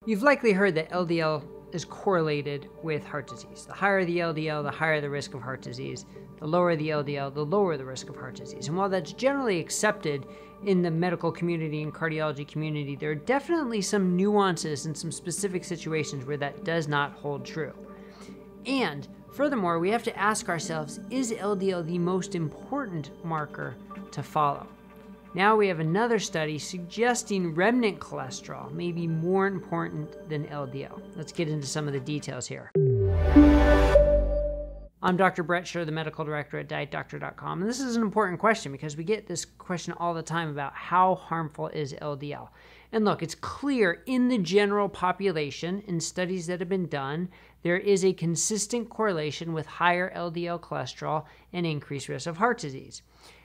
You've likely heard that LDL is correlated with heart disease. The higher the LDL, the higher the risk of heart disease. The lower the LDL, the lower the risk of heart disease. And while that's generally accepted in the medical community and cardiology community, there are definitely some nuances and some specific situations where that does not hold true. And furthermore, we have to ask ourselves, is LDL the most important marker to follow? Now we have another study suggesting remnant cholesterol may be more important than LDL. Let's get into some of the details here. I'm Dr. Brett Scher, the medical director at DietDoctor.com, and this is an important question because we get this question all the time about how harmful is LDL. And look, it's clear in the general population, in studies that have been done, there is a consistent correlation with higher LDL cholesterol and increased risk of heart disease.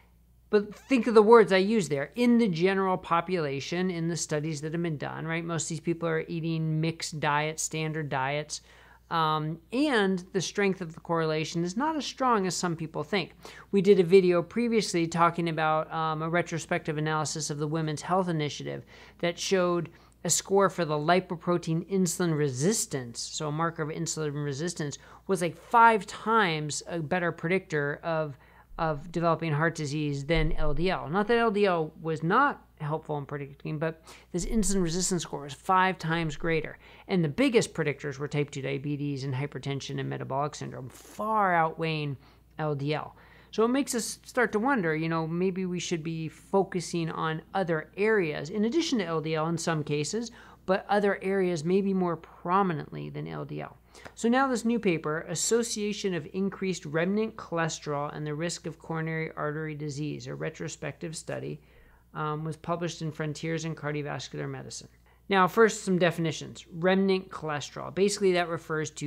But think of the words I use there. In the general population, in the studies that have been done, right? Most of these people are eating mixed diets, standard diets, and the strength of the correlation is not as strong as some people think. We did a video previously talking about a retrospective analysis of the Women's Health Initiative that showed a score for the lipoprotein insulin resistance, so a marker of insulin resistance, was like 5 times a better predictor of developing heart disease than LDL. Not that LDL was not helpful in predicting, but this insulin resistance score is 5 times greater. And the biggest predictors were type 2 diabetes and hypertension and metabolic syndrome, far outweighing LDL. So it makes us start to wonder, maybe we should be focusing on other areas, in addition to LDL in some cases, but other areas maybe more prominently than LDL. So now this new paper, Association of Increased Remnant Cholesterol and the Risk of Coronary Artery Disease, a retrospective study, was published in Frontiers in Cardiovascular Medicine. Now, first, some definitions. Remnant cholesterol. Basically, that refers to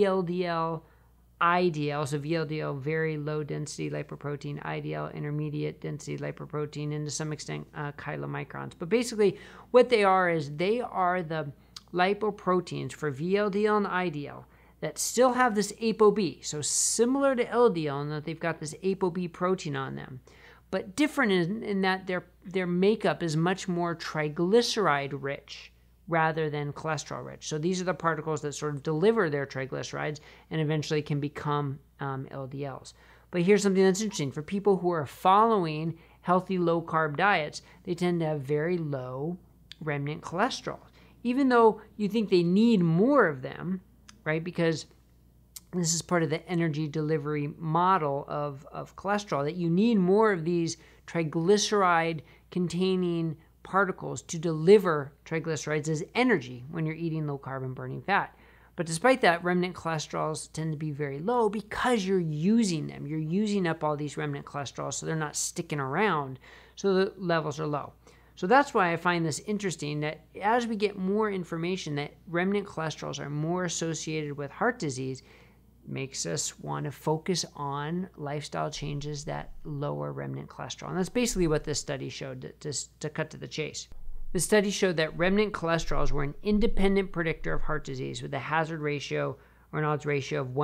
VLDL, IDL, so VLDL, very low density lipoprotein, IDL, intermediate density lipoprotein, and to some extent, chylomicrons. But basically, what they are is they are the lipoproteins for VLDL and IDL that still have this ApoB, so similar to LDL in that they've got this ApoB protein on them, but different in that their makeup is much more triglyceride rich rather than cholesterol rich. So these are the particles that sort of deliver their triglycerides and eventually can become LDLs. But here's something that's interesting. For people who are following healthy low-carb diets, they tend to have very low remnant cholesterol. Even though you think they need more of them, right? Because this is part of the energy delivery model of cholesterol, that you need more of these triglyceride-containing particles to deliver triglycerides as energy when you're eating low-carb and burning fat. But despite that, remnant cholesterols tend to be very low because you're using them. You're using up all these remnant cholesterols, so they're not sticking around, so the levels are low. So that's why I find this interesting, that as we get more information that remnant cholesterols are more associated with heart disease, makes us want to focus on lifestyle changes that lower remnant cholesterol. And that's basically what this study showed, to cut to the chase. The study showed that remnant cholesterols were an independent predictor of heart disease with a hazard ratio or an odds ratio of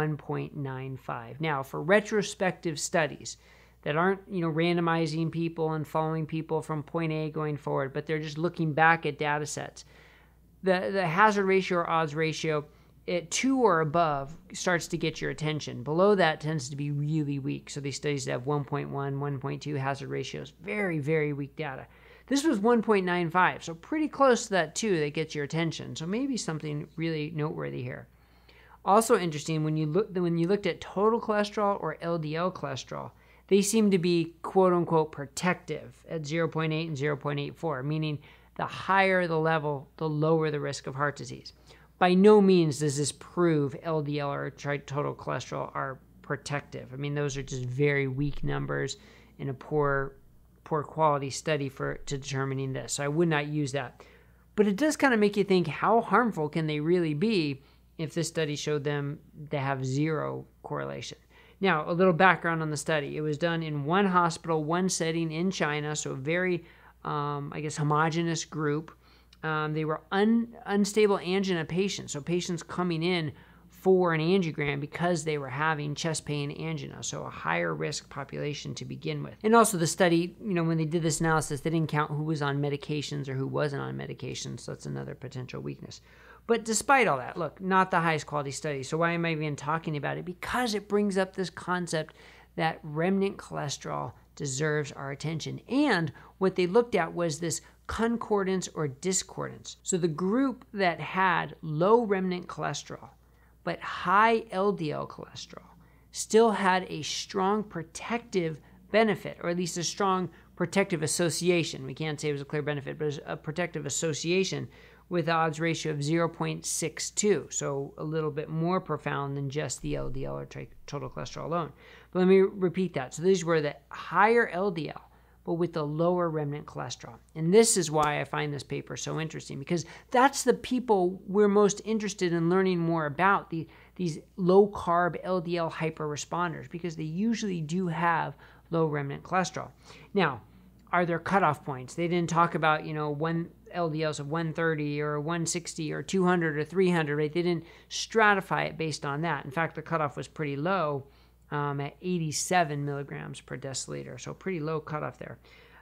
1.95. Now, for retrospective studies that aren't, randomizing people and following people from point A going forward, but they're just looking back at data sets, the hazard ratio or odds ratio at 2 or above starts to get your attention. Below that tends to be really weak. So these studies have 1.1, 1.2 hazard ratios, very, very weak data. This was 1.95, so pretty close to that 2 that gets your attention. So maybe something really noteworthy here. Also interesting, when you looked at total cholesterol or LDL cholesterol, they seem to be quote-unquote protective at 0.8 and 0.84, meaning the higher the level, the lower the risk of heart disease. By no means does this prove LDL or total cholesterol are protective. I mean, those are just very weak numbers in a poor quality study to determining this. So I would not use that. But it does kind of make you think, how harmful can they really be if this study showed them to have 0 correlation? Now, a little background on the study. It was done in one hospital, one setting in China, so a very, homogeneous group. They were unstable angina patients, so patients coming in for an angiogram because they were having chest pain angina, so a higher risk population to begin with. And also the study, when they did this analysis, they didn't count who was on medications or who wasn't on medications, so that's another potential weakness. But despite all that, look, not the highest quality study. So why am I even talking about it? Because it brings up this concept that remnant cholesterol deserves our attention. And what they looked at was this concordance or discordance. So the group that had low remnant cholesterol but high LDL cholesterol still had a strong protective benefit, or at least a strong protective association. We can't say it was a clear benefit, but a protective association with an odds ratio of 0.62, so a little bit more profound than just the LDL or total cholesterol alone. But let me repeat that. So these were the higher LDL, but with the lower remnant cholesterol. And this is why I find this paper so interesting, because that's the people we're most interested in learning more about, these low-carb LDL hyper-responders, because they usually do have low remnant cholesterol. Now, are there cutoff points? They didn't talk about, one LDLs of 130 or 160 or 200 or 300, right? They didn't stratify it based on that. In fact, the cutoff was pretty low at 87 milligrams per deciliter, so pretty low cutoff there.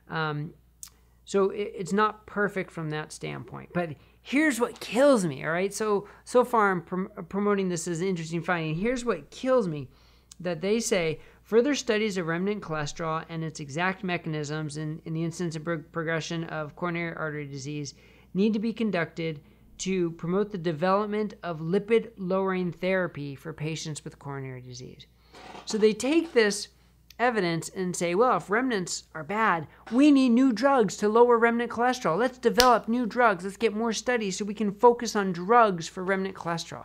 So it's not perfect from that standpoint. But here's what kills me, all right? So far I'm promoting this as an interesting finding. Here's what kills me, that they say further studies of remnant cholesterol and its exact mechanisms in the incidence and progression of coronary artery disease need to be conducted to promote the development of lipid-lowering therapy for patients with coronary disease. So they take this evidence and say, well, if remnants are bad, we need new drugs to lower remnant cholesterol. Let's develop new drugs. Let's get more studies so we can focus on drugs for remnant cholesterol.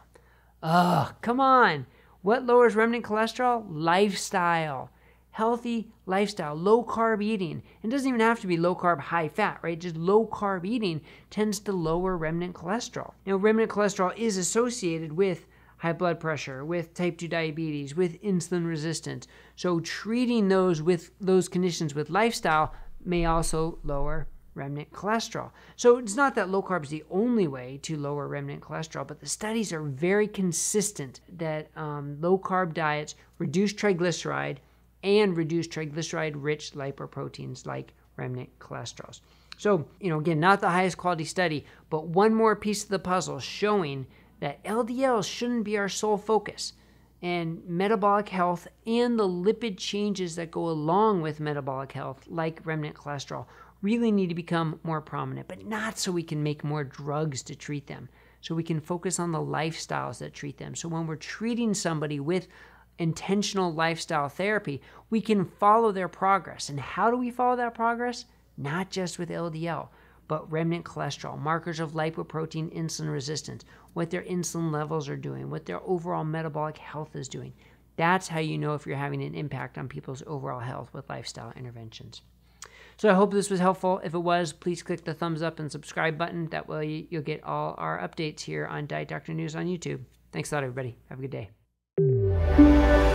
Oh, come on. What lowers remnant cholesterol? Lifestyle. Healthy lifestyle, low-carb eating. It doesn't even have to be low-carb, high-fat, right? Just low-carb eating tends to lower remnant cholesterol. Now, remnant cholesterol is associated with high blood pressure, with type 2 diabetes, with insulin resistance. So treating those conditions with lifestyle may also lower remnant cholesterol. So it's not that low carb is the only way to lower remnant cholesterol, but the studies are very consistent that low carb diets reduce triglyceride and reduce triglyceride-rich lipoproteins like remnant cholesterols. So, again, not the highest quality study, but one more piece of the puzzle showing that LDL shouldn't be our sole focus, and metabolic health and the lipid changes that go along with metabolic health, like remnant cholesterol, really need to become more prominent, but not so we can make more drugs to treat them. So we can focus on the lifestyles that treat them. So when we're treating somebody with intentional lifestyle therapy, we can follow their progress. And how do we follow that progress? Not just with LDL, but remnant cholesterol, markers of lipoprotein insulin resistance, what their insulin levels are doing, what their overall metabolic health is doing. That's how you know if you're having an impact on people's overall health with lifestyle interventions. So I hope this was helpful. If it was, please click the thumbs up and subscribe button. That way you'll get all our updates here on Diet Doctor News on YouTube. Thanks a lot, everybody. Have a good day.